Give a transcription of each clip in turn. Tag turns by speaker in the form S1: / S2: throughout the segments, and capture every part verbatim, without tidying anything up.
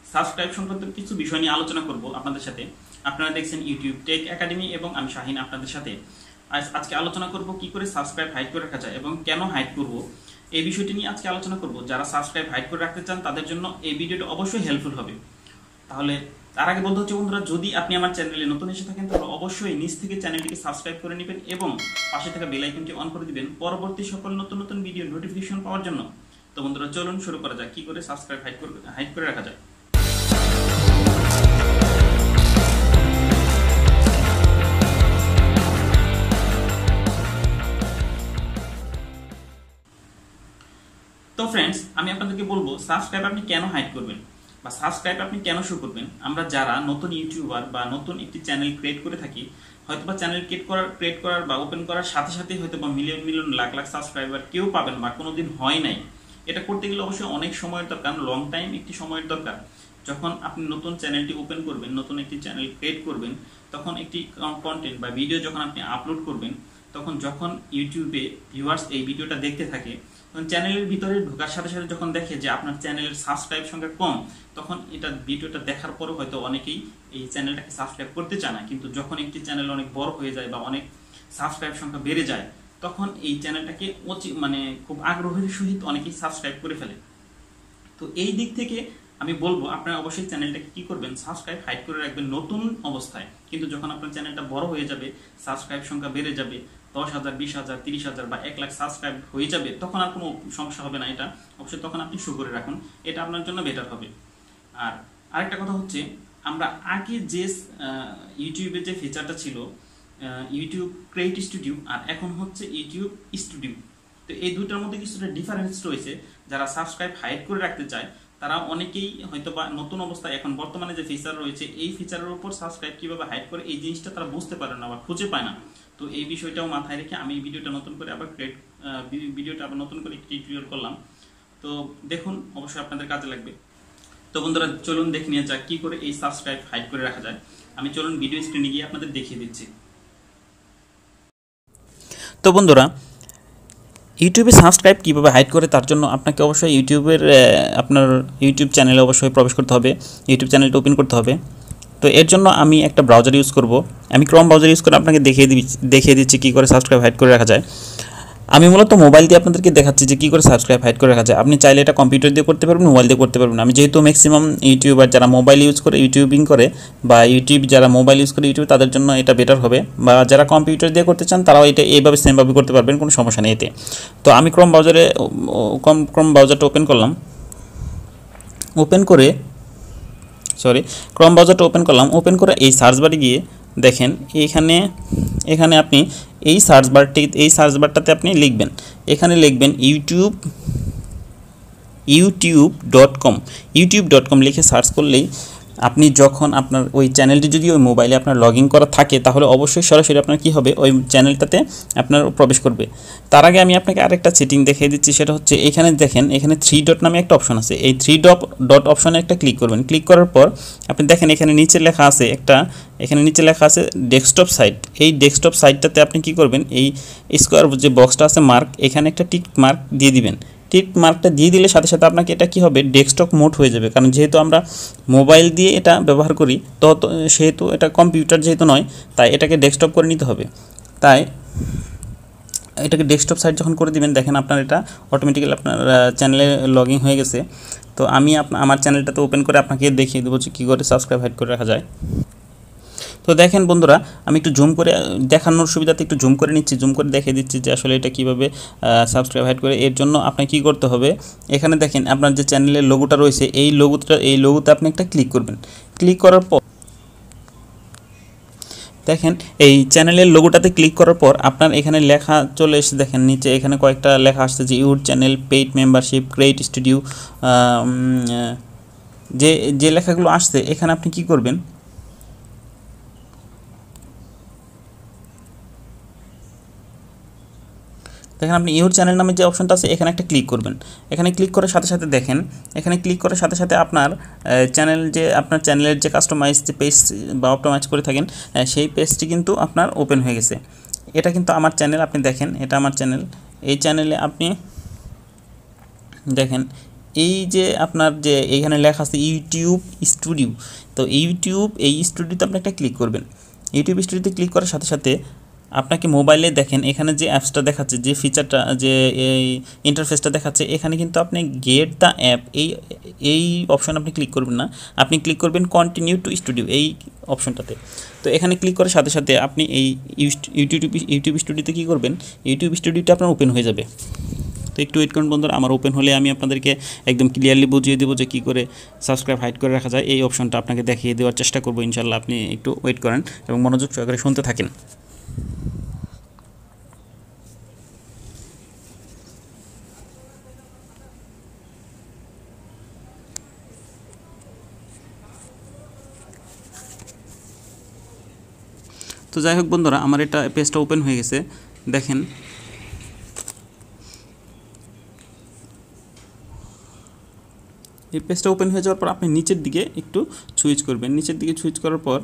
S1: Subscribe সংক্রান্ত কিছু বিষয় নিয়ে আলোচনা করব আপনাদের সাথে। আপনারা দেখছেন ইউটিউব টেক একাডেমি এবং আমি শাহিন আপনাদের সাথে। আজ আজকে আলোচনা করব কি করে সাবস্ক্রাইব হাইড করে রাখা যায় এবং কেন হাইড করব, এই বিষয়টি নিয়ে আজকে আলোচনা করব। যারা সাবস্ক্রাইব হাইড করে রাখতে চান তাদের জন্য এই ভিডিওটা অবশ্যই হেল্পফুল হবে। তাহলে তার আগে বলতে হচ্ছে বন্ধুরা, যদি আপনি আমার চ্যানেলে নতুন এসে থাকেন তাহলে অবশ্যই নিচ থেকে চ্যানেলটিকে সাবস্ক্রাইব করে নেবেন এবং পাশে থাকা বেল আইকনটি অন করে দিবেন পরবর্তী সকল নতুন নতুন ভিডিও নোটিফিকেশন পাওয়ার জন্য। তো বন্ধুরা চলুন শুরু করা যাক কি করে সাবস্ক্রাইব হাইড করে হাইড করে রাখা যায়। তো ফ্রেন্ডস, আমি আপনাদেরকে বলবো সাবস্ক্রাইব আপনি কেন হাইড করবেন বা সাবস্ক্রাইব আপনি কেন শো করবেন। আমরা যারা নতুন ইউটিউবার বা নতুন একটি চ্যানেল ক্রিয়েট করে থাকি, হয়তো বা চ্যানেল ক্রিয়েট করার ক্রিয়েট করার বা ওপেন করার সাথে সাথে হয়তো বা million million lakh lakh subscriber কেউ পাবেন বা কোনোদিন হয় নাই। এটা করতে গেলে অবশ্যই অনেক সময়ের দরকার, লং টাইম একটি সময়ের দরকার। যখন আপনি নতুন চ্যানেলটি ওপেন করবেন, নতুন একটি চ্যানেল ক্রিয়েট করবেন, তখন একটি কন্টেন্ট বা ভিডিও যখন আপনি আপলোড করবেন, তখন যখন ইউটিউবে ভিউয়ার্স এই ভিডিওটা দেখতে থাকে, তখন চ্যানেলের ভিতরে ঢোকার সাথে সাথে যখন দেখে যে আপনার চ্যানেলের সাবস্ক্রাইব সংখ্যা কম, তখন এটা ভিডিওটা দেখার পরও হয়তো অনেকেই এই চ্যানেলটাকে সাবস্ক্রাইব করতে চায় না। কিন্তু যখন একটি চ্যানেল অনেক বড় হয়ে যায় বা অনেক সাবস্ক্রাইব সংখ্যা বেড়ে যায়, তখন এই চ্যানেলটাকে মানে খুব আগ্রহের সহিত অনেকেই সাবস্ক্রাইব করে ফেলে। তো এই দিক থেকে আমি বলবো আপনারা অবশ্যই চ্যানেলটাকে কি করবেন, সাবস্ক্রাইব হাইড করে রাখবেন নতুন অবস্থায়। কিন্তু যখন আপনার চ্যানেলটা বড় হয়ে যাবে, সাবস্ক্রাইব সংখ্যা বেড়ে যাবে, দশ হাজার বিশ হাজার তিরিশ হাজার বা এক লাখ সাবস্ক্রাইব হয়ে যাবে, তখন আর কোনো সমস্যা হবে না। এটা অবশ্যই তখন আপনি শো করে রাখুন, এটা আপনার জন্য বেটার হবে। আর আরেকটা কথা হচ্ছে, আমরা আগে যে ইউটিউবে যে ফিচারটা ছিল ইউটিউব ক্রিয়েট স্টুডিও, আর এখন হচ্ছে ইউটিউব স্টুডিও, তো এই দুইটার মধ্যে কিছুটা ডিফারেন্স রয়েছে। যারা সাবস্ক্রাইব হাইড করে রাখতে চায় তারা অনেকেই হয়তো বা নতুন অবস্থায় এখন বর্তমানে যে ফিচার রয়েছে এই ফিচারের উপর সাবস্ক্রাইব কিভাবে হাইড করে এই জিনিসটা তারা বুঝতে পারে না বা খুঁজে পায় না। তো এই বিষয়টাও মাথায় রেখে আমি ভিডিওটা নতুন করে আবার ক্রিয়েট ভিডিওটা আবার নতুন করে টিউটোরিয়াল করলাম। তো দেখুন, অবশ্যই আপনাদের কাজে লাগবে। তো বন্ধুরা চলুন দেখে নিয়ে যাক কি করে এই সাবস্ক্রাইব হাইড করে রাখা যায়। আমি চলুন ভিডিও স্ক্রিনে গিয়ে আপনাদের দেখিয়ে দিচ্ছি।
S2: তো বন্ধুরা, ইউটিউবে সাবস্ক্রাইব কীভাবে হাইড করে তার জন্য আপনাকে অবশ্যই ইউটিউবের আপনার ইউটিউব চ্যানেলে অবশ্যই প্রবেশ করতে হবে, ইউটিউব চ্যানেলটা ওপেন করতে হবে। তো এর জন্য আমি একটা ব্রাউজার ইউজ করব। আমি ক্রোম ব্রাউজার ইউজ করে আপনাকে দেখিয়ে দিচ্ছি দেখিয়ে দিচ্ছি কী করে সাবস্ক্রাইব হাইড করে রাখা যায়। আমি মূলত মোবাইল দিয়ে আপনাদেরকে দেখাচ্ছি যে কী করে সাবস্ক্রাইব হাইড করে রাখা যায়। আপনি চাইলে এটা কম্পিউটার দিয়ে করতে পারবেন, মোবাইল দিয়ে করতে পারবেন। আমি যেহেতু ম্যাক্সিমাম ইউটিউবার যারা মোবাইল ইউজ করে ইউটিউবিং করে বা ইউটিউব যারা মোবাইল ইউজ করে ইউটিউব, তাদের জন্য এটা বেটার হবে। বা যারা কম্পিউটার দিয়ে করতে চান তারাও এটা এইভাবে সেমভাবে করতে পারবেন, কোনো সমস্যা নেই এতে। তো আমি ক্রোম ব্রাউজারে কম ক্রোম ব্রাউজারটা ওপেন করলাম। ওপেন করে সরি ক্রোম ব্রাউজারটা ওপেন করলাম ওপেন করে এই সার্চ বারে গিয়ে দেখেন এখানে এখানে আপনি এই সার্চ বারটি এই সার্চ বারটাতে আপনি লিখবেন, এখানে লিখবেন YouTube YouTube dot com YouTube dot com লিখে সার্চ করলেই আপনি যখন আপনার ওই চ্যানেলটি যদি ওই মোবাইলে আপনার লগ ইন করা থাকে তাহলে অবশ্যই সরাসরি আপনার কী হবে, ওই চ্যানেলটাতে আপনার প্রবেশ করবে। তার আগে আমি আপনাকে আরেকটা সেটিং দেখিয়ে দিচ্ছি, সেটা হচ্ছে এখানে দেখেন এখানে থ্রি ডট নামে একটা অপশন আছে। এই থ্রি ডট ডট অপশনে একটা ক্লিক করবেন। ক্লিক করার পর আপনি দেখেন এখানে নিচে লেখা আছে একটা এখানে নিচে লেখা আছে ডেস্কটপ সাইট। এই ডেস্কটপ সাইটটাতে আপনি কি করবেন, এই স্কোয়ার যে বক্সটা আছে মার্ক, এখানে একটা টিক মার্ক দিয়ে দিবেন। টিক মার্কটা দিয়ে দিলে সাথে সাথে আপনাকে এটা কি হবে, ডেস্কটপ মোড হয়ে যাবে। কারণ যেহেতু আমরা মোবাইল দিয়ে এটা ব্যবহার করি, তো সেহেতু এটা কম্পিউটার যেহেতু নয়, তাই এটাকে ডেস্কটপ করে নিতে হবে। তাই এটাকে ডেস্কটপ সাইট যখন করে দিবেন, দেখেন আপনার এটা অটোমেটিক্যালি আপনার চ্যানেলে লগ ইন হয়ে গেছে। তো আমি আপনার আমার চ্যানেলটাতে ওপেন করে আপনাকে দেখিয়ে দেবো যে কী করে সাবস্ক্রাইব হাইড করে রাখা যায়। তো দেখেন বন্ধুরা, আমি একটু জুম করে দেখানোর সুবিধাতে একটু জুম করে নিচ্ছি, জুম করে দেখিয়ে দিচ্ছি যে আসলে এটা কীভাবে সাবস্ক্রাইব হাইড করে। এর জন্য আপনাকে কী করতে হবে, এখানে দেখেন আপনার যে চ্যানেলের লোগোটা রয়েছে, এই লোগোটা এই লোগোতে আপনি একটা ক্লিক করবেন। ক্লিক করার পর দেখেন এই চ্যানেলের লোগোটাতে ক্লিক করার পর আপনার এখানে লেখা চলে এসে দেখেন নিচে এখানে কয়েকটা লেখা আসছে যে your channel, paid membership, create studio, যে যে লেখাগুলো আসছে এখানে আপনি কি করবেন, দেখেন আপনি ইউর চ্যানেল নামে যে অপশনটা আছে এখানে একটা ক্লিক করবেন। এখানে ক্লিক করার সাথে সাথে দেখেন এখানে ক্লিক করার সাথে সাথে আপনার চ্যানেল যে আপনার চ্যানেলের যে কাস্টমাইজ যে পেজ বা অপটিমাইজ করে থাকেন সেই পেজটি কিন্তু আপনার ওপেন হয়ে গেছে। এটা কিন্তু আমার চ্যানেল, আপনি দেখেন এটা আমার চ্যানেল। এই চ্যানেলে আপনি দেখেন এই যে আপনার যে এখানে লেখা আছে ইউটিউব স্টুডিও, তো ইউটিউব এই স্টুডিওতে আপনি একটা ক্লিক করবেন। ইউটিউব স্টুডিওতে ক্লিক করার সাথে সাথে আপনাকে মোবাইলে দেখেন এখানে যে অ্যাপসটা দেখাচ্ছে, যে ফিচারটা, যে এই ইন্টারফেসটা দেখাচ্ছে, এখানে কিন্তু আপনি গেট দ্য অ্যাপ এই এই অপশন আপনি ক্লিক করবেন না, আপনি ক্লিক করবেন কন্টিনিউ টু স্টুডিও এই অপশনটাতে। তো এখানে ক্লিক করার সাথে সাথে আপনি এই ইউটিউব ইউটিউব স্টুডিওতে কী করবেন, ইউটিউব স্টুডিওটা আপনার ওপেন হয়ে যাবে। তো একটু ওয়েট করুন বন্ধুরা, আমার ওপেন হলে আমি আপনাদেরকে একদম ক্লিয়ারলি বুঝিয়ে দেবো যে কী করে সাবস্ক্রাইব হাইড করে রাখা যায়। এই অপশনটা আপনাকে দেখিয়ে দেওয়ার চেষ্টা করবো ইনশাল্লাহ। আপনি একটু ওয়েট করেন এবং মনোযোগ সহকারে শুনতে থাকেন। তো যাই হোক বন্ধুরা, আমার এটা পেজটা ওপেন হয়ে গেছে, দেখেন এই পেজটা ওপেন হয়ে যাওয়ার পর আপনি নিচের দিকে একটু সুইচ করবেন। নিচের দিকে সুইচ করার পর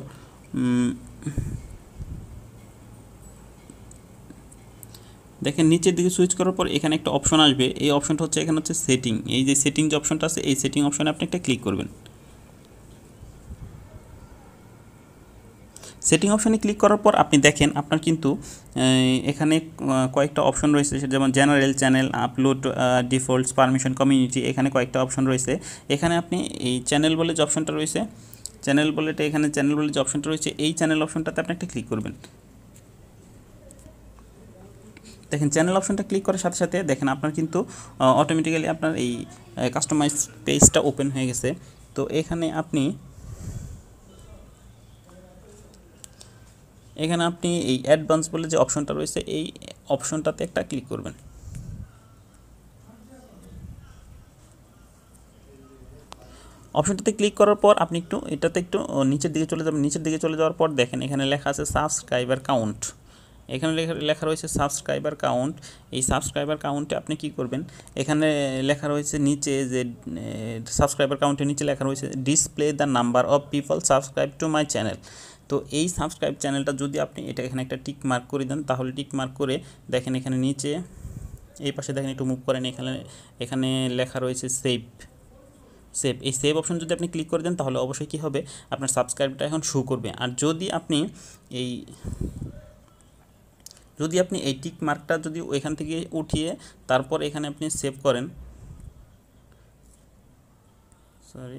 S2: দেখেন নিচের দিকে সুইচ করার পর এখানে একটা অপশন আসবে। এই অপশনটা হচ্ছে এখানে হচ্ছে সেটিং। এই যে সেটিং যে অপশনটা আছে, এই সেটিং অপশনে আপনি একটা ক্লিক করবেন। সেটিং অপশনে ক্লিক করার পর আপনি দেখেন আপনার কিন্তু এখানে কয়েকটা অপশন রয়েছে, যেমন general, channel, upload, defaults, permission, community, এখানে কয়েকটা অপশন রয়েছে। এখানে আপনি এই চ্যানেল বলে যে অপশনটা রয়েছে, চ্যানেল বলেটা এখানে চ্যানেল বলে যে অপশনটা রয়েছে, এই চ্যানেল অপশনটাতে আপনি একটা ক্লিক করবেন। দেখেন চ্যানেল অপশনটা ক্লিক করার সাথে সাথে দেখেন আপনার কিন্তু অটোমেটিক্যালি আপনার এই কাস্টমাইজ পেজটা ওপেন হয়ে গেছে। তো এখানে আপনি এখানে আপনি এই অ্যাডভান্স বলে যে অপশনটা রয়েছে, এই অপশনটাতে একটা ক্লিক করবেন। অপশনটাতে ক্লিক করার পর আপনি একটু এটাতে একটু নিচের দিকে চলে যাবেন। নিচের দিকে চলে যাওয়ার পর দেখেন এখানে লেখা আছে সাবস্ক্রাইবার কাউন্ট। এখানে লেখা লেখা রয়েছে সাবস্ক্রাইবার কাউন্ট। এই সাবস্ক্রাইবার কাউন্টে আপনি কি করবেন, এখানে লেখা রয়েছে নিচে যে সাবস্ক্রাইবার কাউন্টের নিচে লেখা রয়েছে display the number of people subscribe to my channel. তো এই সাবস্ক্রাইব চ্যানেলটা যদি আপনি এটা এখানে একটা টিক মার্ক করে দেন, তাহলে টিক মার্ক করে দেখেন এখানে নিচে এই পাশে দেখেন একটু মুভ করেন, এখানে এখানে লেখা রয়েছে সেভ সেভ এই সেভ অপশন যদি আপনি ক্লিক করে দেন, তাহলে অবশ্যই কী হবে, আপনার সাবস্ক্রাইবটা এখন শো করবে। আর যদি আপনি এই যদি আপনি এই টিক মার্কটা যদি এখান থেকে উঠিয়ে তারপর এখানে আপনি সেভ করেন, সরি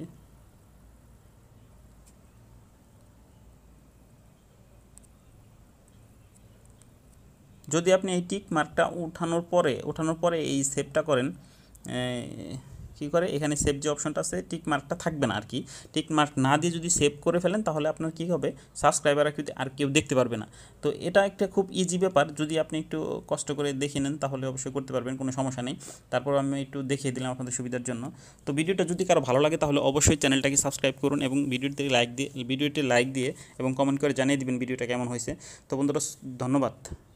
S2: যদি আপনি এই টিক মার্কটা উঠানোর পরে উঠানোর পরে এই সেভটা করেন, কী করে এখানে সেভ যে অপশনটা আছে টিক মার্কটা থাকবে না আর কি। টিক মার্ক না দিয়ে যদি সেভ করে ফেলেন, তাহলে আপনার কী হবে, সাবস্ক্রাইবার আর কেউ দেখতে পারবে না। তো এটা একটা খুব ইজি ব্যাপার, যদি আপনি একটু কষ্ট করে দেখে নেন তাহলে অবশ্যই করতে পারবেন, কোনো সমস্যা নেই। তারপর আমি একটু দেখিয়ে দিলাম আপনাদের সুবিধার জন্য। তো ভিডিওটা যদি কারো ভালো লাগে তাহলে অবশ্যই চ্যানেলটাকে সাবস্ক্রাইব করুন এবং ভিডিওতে লাইক দিয়ে ভিডিওটি লাইক দিয়ে এবং কমেন্ট করে জানিয়ে দিবেন ভিডিওটা কেমন হয়েছে। তো বন্ধুরা ধন্যবাদ।